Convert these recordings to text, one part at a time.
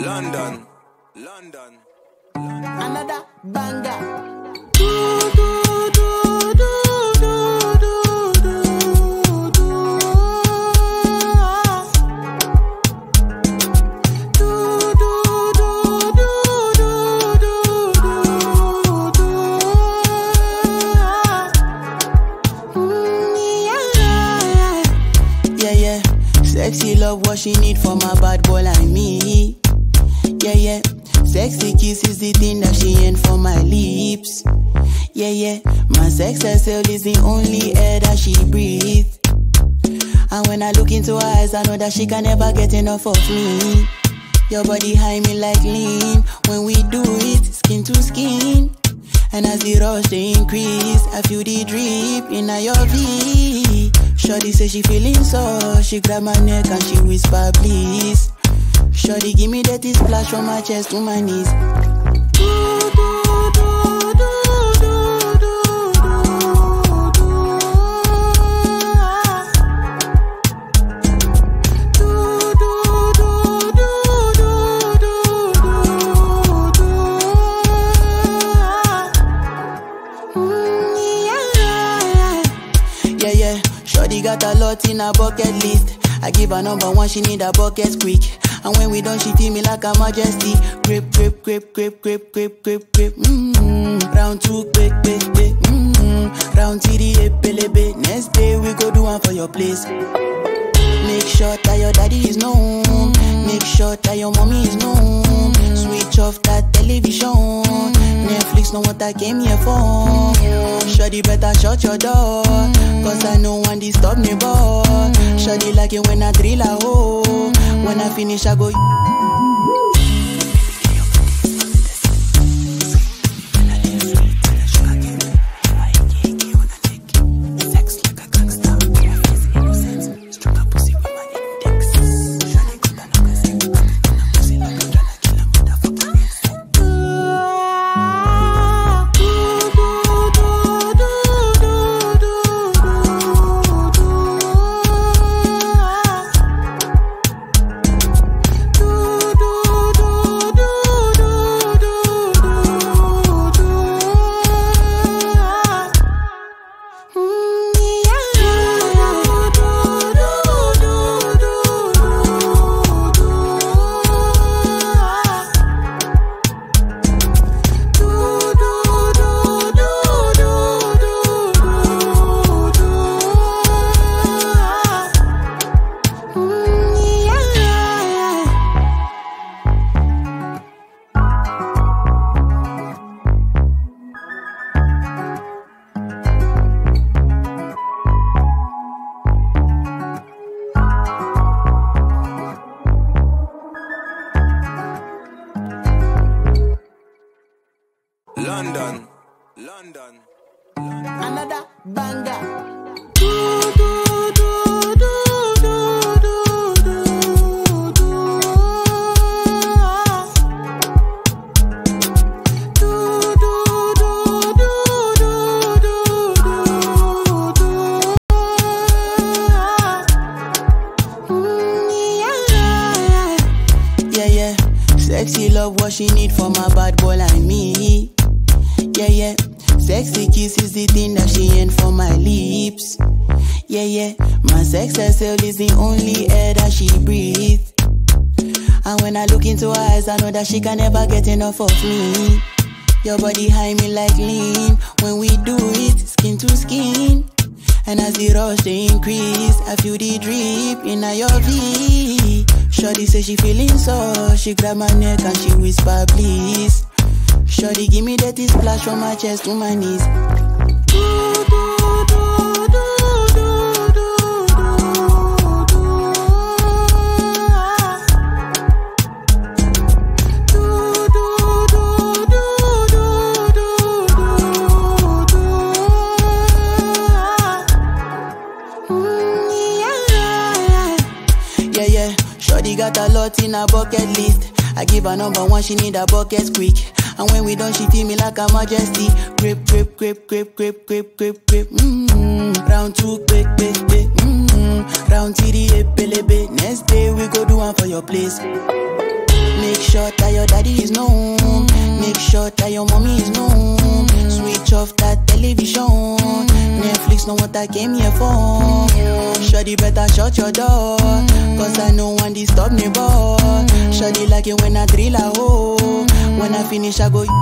London. Another banger. Sexy love, what she need from a bad boy like me. Yeah, yeah. Sexy kiss is the thing that she ain't for my lips. Yeah, yeah. My sex herself is the only air that she breathes. And when I look into her eyes, I know that she can never get enough of me. Your body high me like lean. When we do it, skin to skin. And as the rush they increase, I feel the drip in your V. Shawty say she feeling so, she grab my neck and she whisper please. Shawty give me that splash from my chest to my knees. Yeah, yeah. Shawty got a lot in her bucket list. I give her number one, she need a bucket quick. And when we done, she feel me like a majesty. Grip, grip, grip, grip, grip, grip, grip, grip. Round two, quick, quick, quick. Round three, pelebe. Next day we go do one for your place. Make sure that your daddy is known. Make sure that your mommy is known. Switch off that television. Netflix know what I came here for. Shawty better shut your door, cause I know one disturb me, boy. Shawty like it when I drill a hole. When I finish I go. London. Another banger. Yeah, yeah. Sexy love, what she need from a bad boy like me. Yeah, yeah. Sexy kiss is the thing that she ain't for my lips. Yeah, yeah. My sex herself is the only air that she breathes. And when I look into her eyes, I know that she can never get enough of me. Your body high me like lean. When we do it, skin to skin. And as the rush they increase, I feel the drip in your V. Shawty say she feeling so, she grab my neck and she whisper please. Shawty give me that splash from my chest to my knees. Yeah, yeah. Shawty got a lot in her bucket list. I give her number one, she need a bucket quick. And when we done, she feel me like a majesty. Grip, grip, grip, grip, grip, grip, grip, grip. Round two, quick, quick, quick. Round three, pelebe. Next day we go do one for your place. Make sure that your daddy is known. Make sure that your mommy is known. Switch off that television. Netflix know what I came here for. Shawty better shut your door, cause I know one disturb me boy. Shawty like it when I drill a hole. When I finish I go.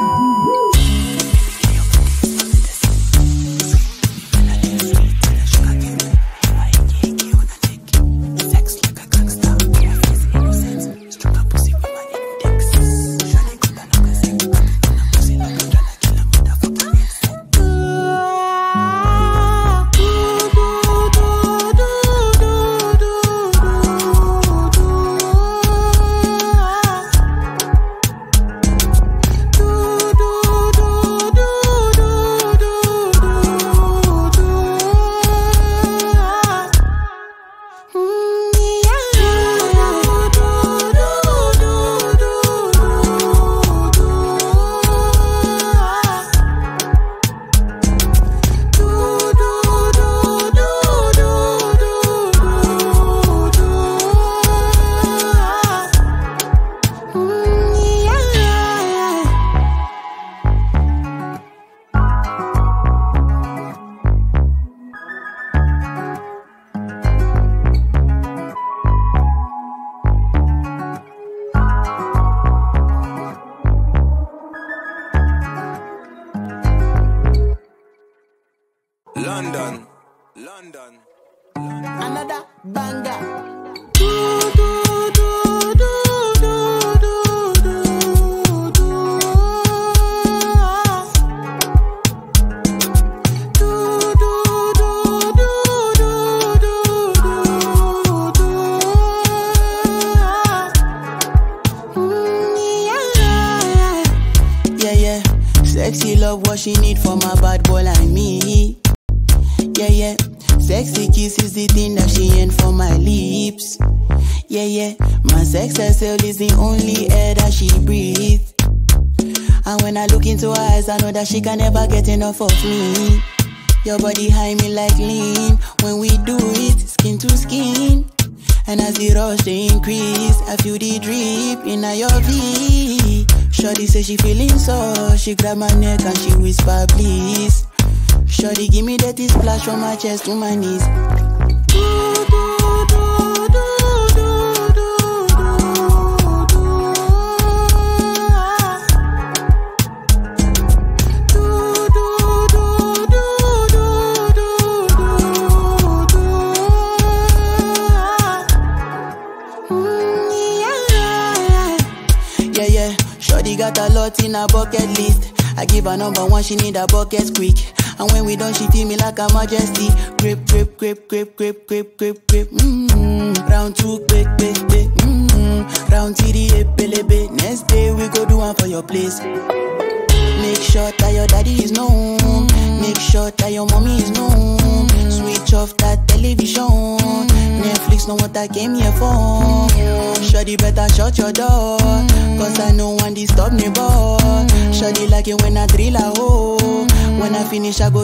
London. Another banger. Sexy love, what she need for my bad boy like me. Yeah, yeah. Sexy kiss is the thing that she ain't for my lips. Yeah, yeah. My sex herself is the only air that she breathes. And when I look into her eyes, I know that she can never get enough of me. Your body high me like lean. When we do it, skin to skin. And as the rush they increase, I feel the drip in your V. Shawty say she feeling so. She grab my neck and she whisper please. Shawty give me that splash from my chest to my knees. Yeah, yeah. Shawty got a lot in her bucket list. I give her number one, she need a bucket quick. And when we done, she feel me like a majesty. Grip, grip, grip, grip, grip, grip, grip, grip. Round two, quick, quick, quick. Round three, epelebe. Next day we go do one for your place. Make sure that your daddy is known. Make sure that your mommy is known. Switch off that television. Netflix know what I came here for. Shawty better shut your door, cause I know one disturb me boy. Shawty like it when I drill a hole. When I finish I go.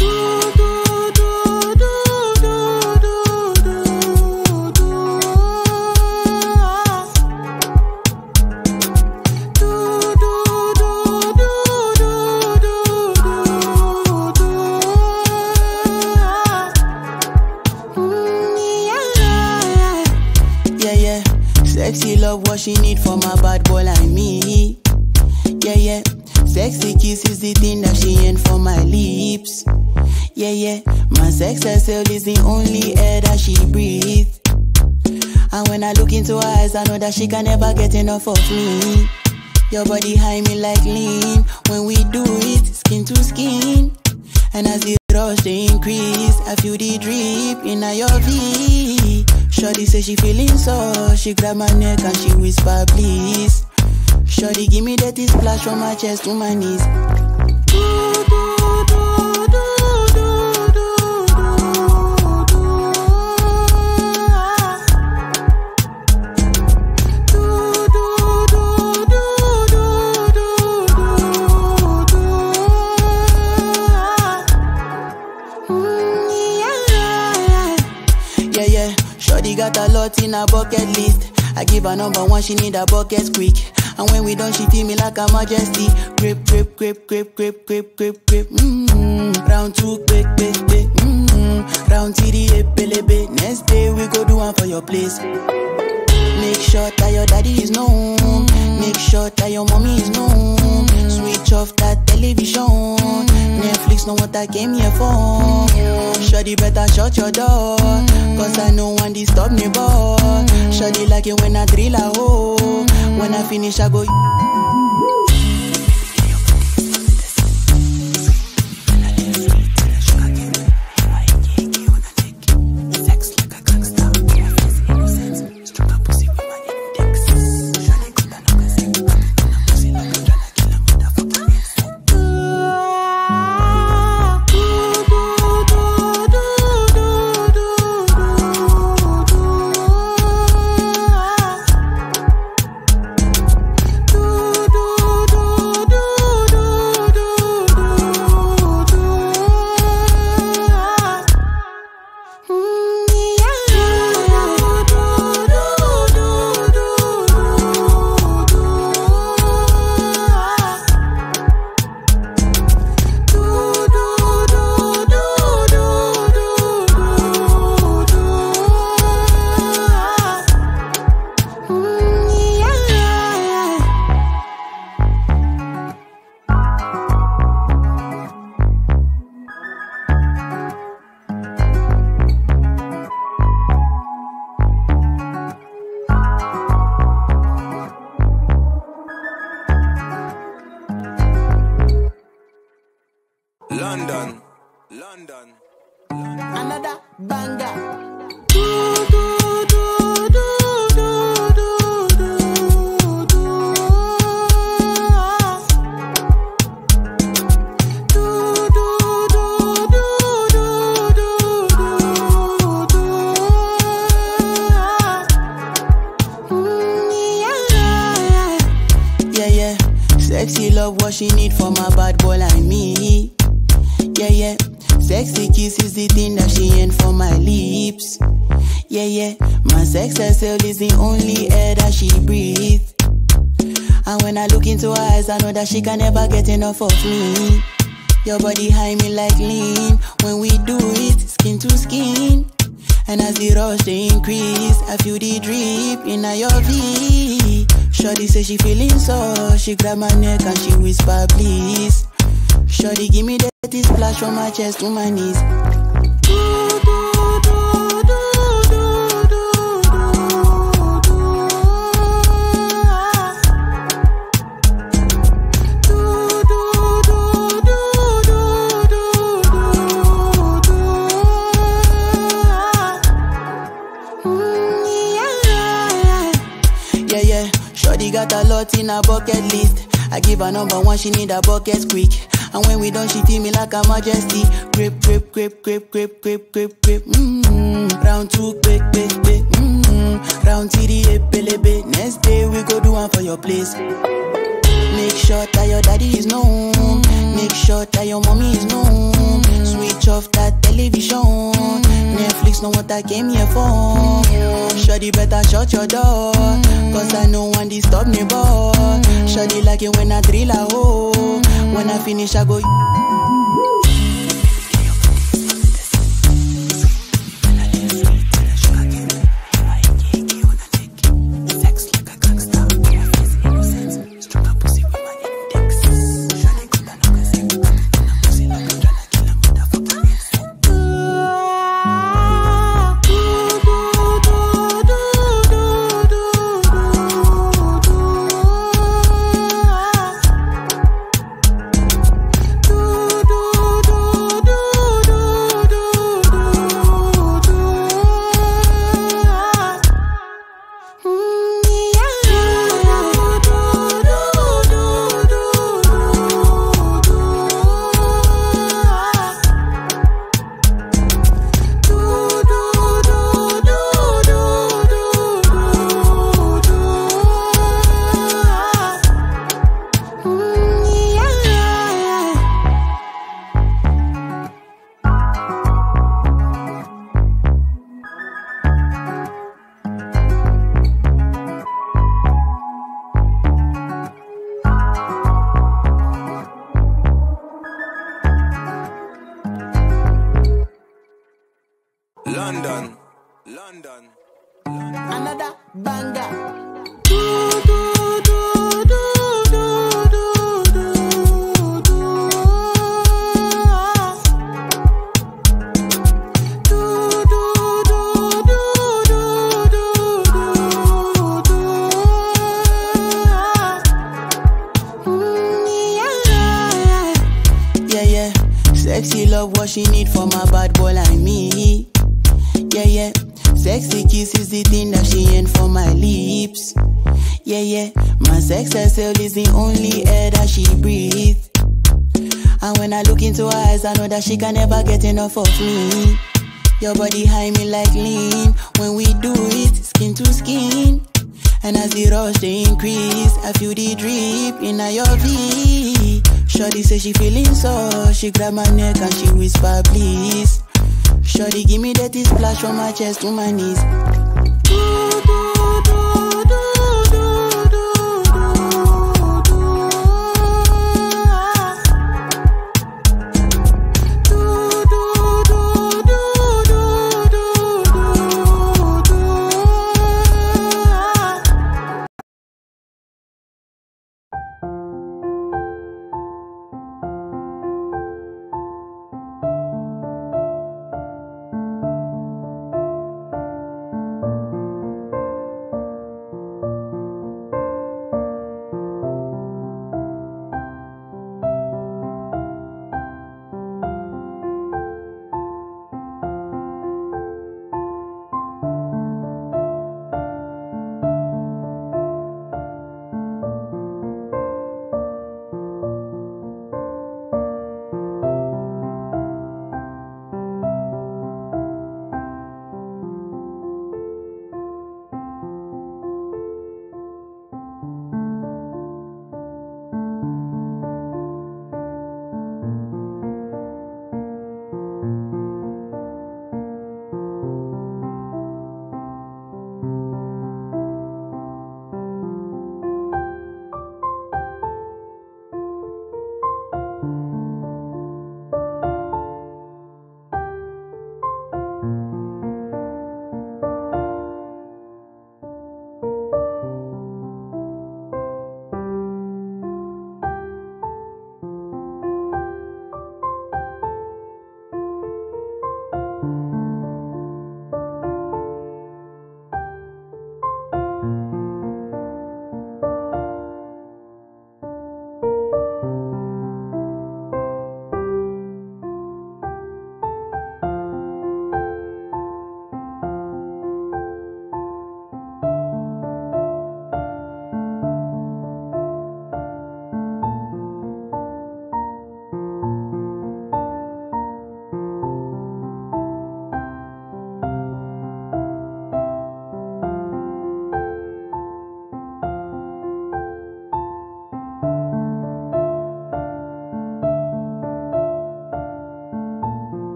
Sexy love, what she need from a bad boy like me. Yeah, yeah. Sexy kiss is the thing that she ain't for my lips. Yeah, yeah. My sex herself is the only air that she breathes. And when I look into her eyes, I know that she can never get enough of me. Your body high me like lean. When we do it, skin to skin. And as the rush they increase, I feel the drip in your V. Shawty say she feeling so, she grab my neck and she whisper please. Shawty give me that splash from my chest to my knees. Yeah, yeah. Shawty got a lot in her bucket list. I give her number one, she need a bucket quick. And when we done, she feel me like a majesty. Grip, grip, grip, grip, grip, grip, grip, grip. Round two, quick, quick, quick. Round three, pelebe. Next day we go do one for your place. Make sure that your daddy is known. Make sure that your mommy is known. Switch off that television. Netflix know what I came here for. Shawty better shut your door, cause I know one disturb me boy. Shawty like it when I drill a hole. When I finish I go. London. Another banger. Sexy love, what she need from a bad boy like me. Yeah, yeah. Sexy kiss is the thing that she ain't for my lips. Yeah, yeah. My sex herself is the only air that she breathes. And when I look into her eyes, I know that she can never get enough of me. Your body high me like lean. When we do it, skin to skin. And as the rush they increase, I feel the drip in your V. Shawty say she feeling so, she grab my neck and she whisper please. Shawty give me that splash from my chest to my knees. Yeah, yeah. Shawty got a lot in her bucket list. I give her number one, she need a bucket quick. And when we done, she feel me like a majesty. Grip, grip, grip, grip, grip, grip, grip, grip. Round two, quick, quick, quick. Round three, pelebe. Next day we go do one for your place. Make sure that your daddy is known. Make sure that your mommy is known. Switch that's not what I came here for. Shawty better shut your door, cause I know one disturb me, boy. Shawty like it when I drill a hole. When I finish, I go. London. Another banger. Yeah, sexy love what she need from a bad boy like me. Yeah, sexy kiss is the thing that she ain't for my lips. Yeah, my sex herself is the only air that she breathes. And when I look into her eyes, I know that she can never get enough of me. Your body high me like lean. When we do it, skin to skin. And as the rush they increase, I feel the drip in your V. Shawty say she feeling so. She grab my neck and she whisper please. Shawty give me that splash from my chest to my knees.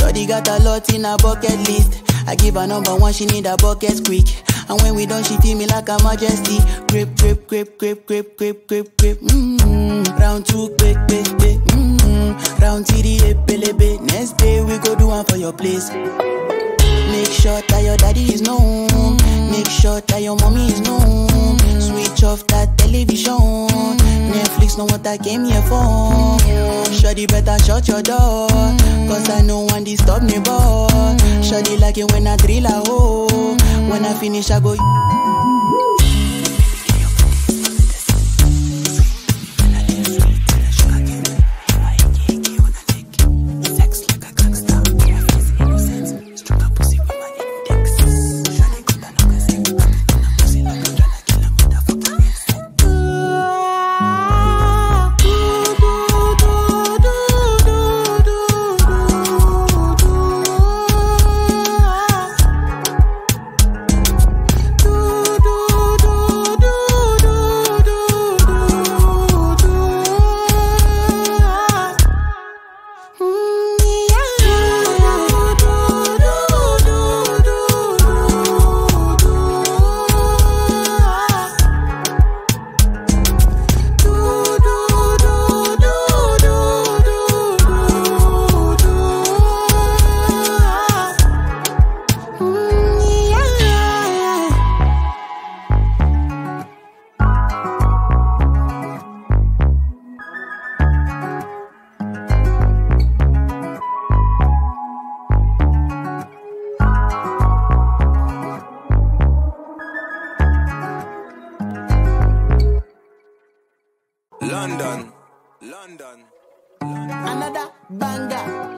Shawty got a lot in her bucket list. I give her number one, she need a bucket quick. And when we done, she feel me like a majesty. Grip, grip, grip, grip, grip, grip, grip, grip. Round two, quick, quick, quick. Round three, epelebe. Next day we go do one for your place. Make sure that your daddy is known. Make sure that your mommy is known. Switch off that television. Netflix know what I came here for. Shawty better shut your door, cause I know one disturb me, boy. Shawty like it when I drill a hole. When I finish I go. London. Another banger.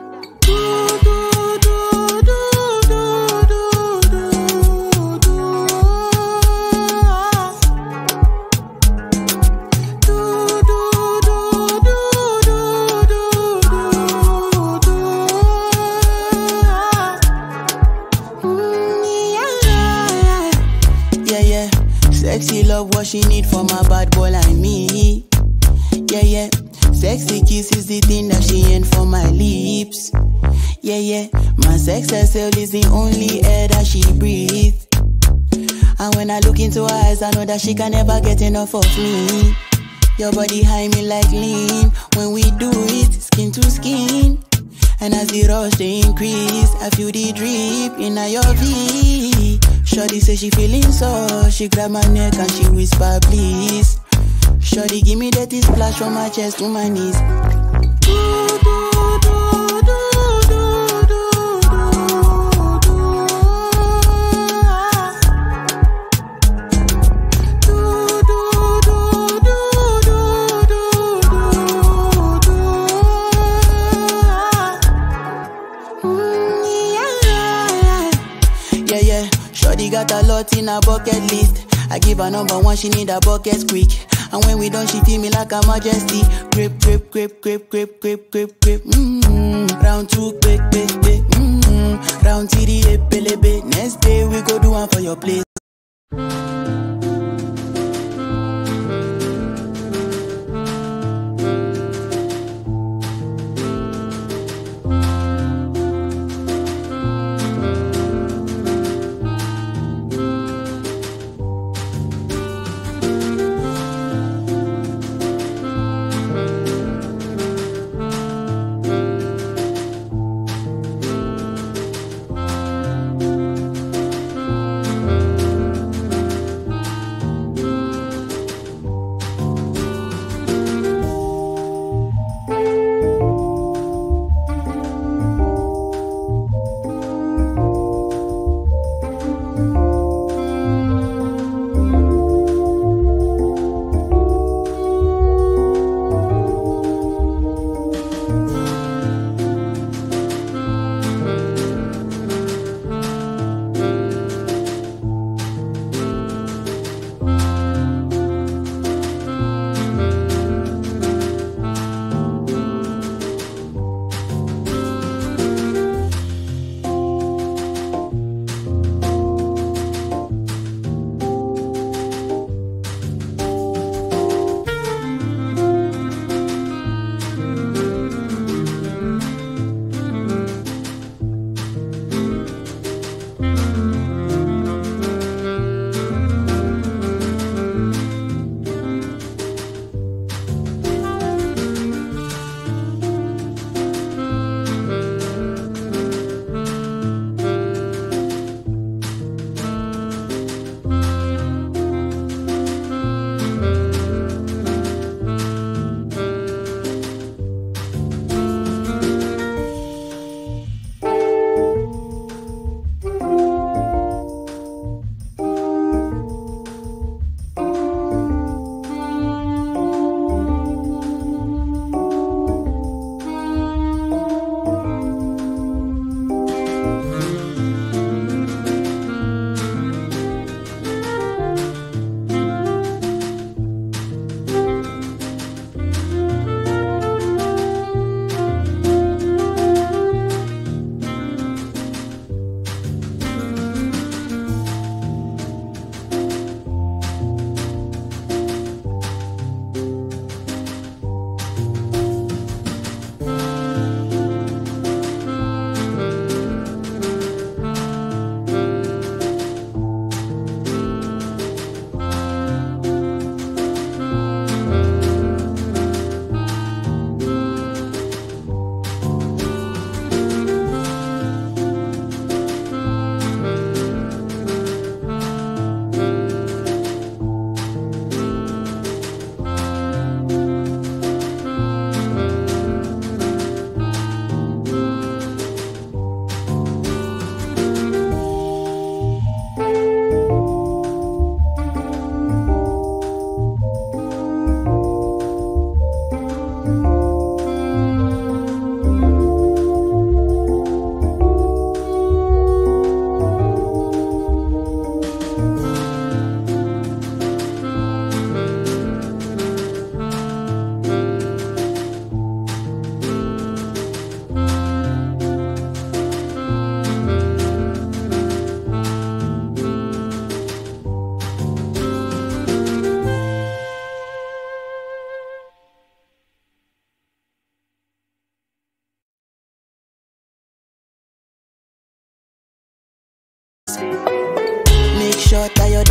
Sexy love, what she need from a bad boy like me. Yeah, yeah. Sexy kiss is the thing that she ain't for my lips. Yeah, yeah. My sex herself is the only air that she breathes. And when I look into her eyes, I know that she can never get enough of me. Your body high me like lean. When we do it, skin to skin. And as the rush they increase, I feel the drip in your V. Shawty say she feeling so. She grab my neck and she whisper please. Shawty give me that splash from my chest to my knees. Yeah, yeah. Shawty got a lot in her bucket list. I give her number one, she need a bucket quick. And when we done, she feel me like a majesty. Grip, grip, grip, grip, grip, grip, grip, grip. Round two, quick, quick, quick. Round three, epelebe. Next day we go do one for your place.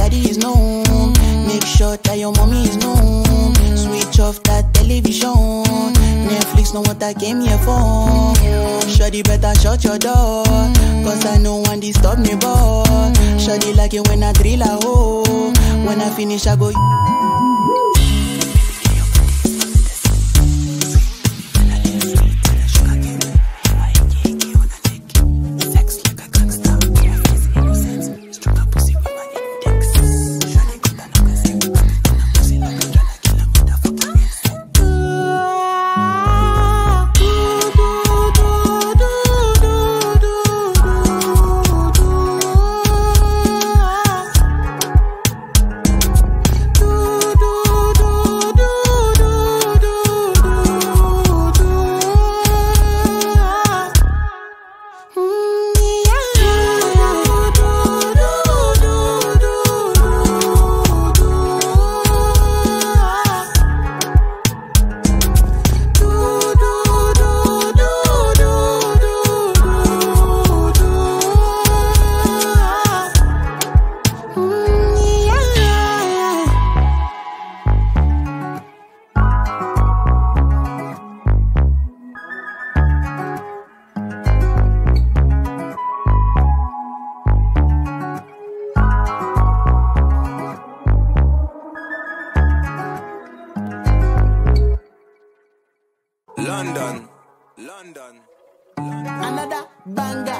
daddy is known. Make sure that your mommy is known. Switch off that television. Netflix know what I came here for. Shawty better shut your door, cause I know one disturb me, boy. Shawty like it when I drill a hole. When I finish I go. London. Another banger.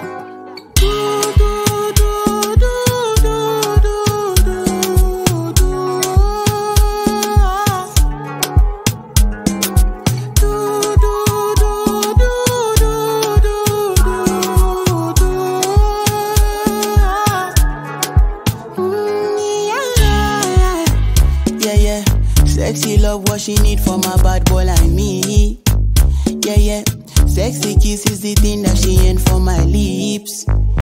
Yeah. Sexy love, what she need for my bad boy like me. Yeah. Sexy kiss is the thing that she ain't for my lips.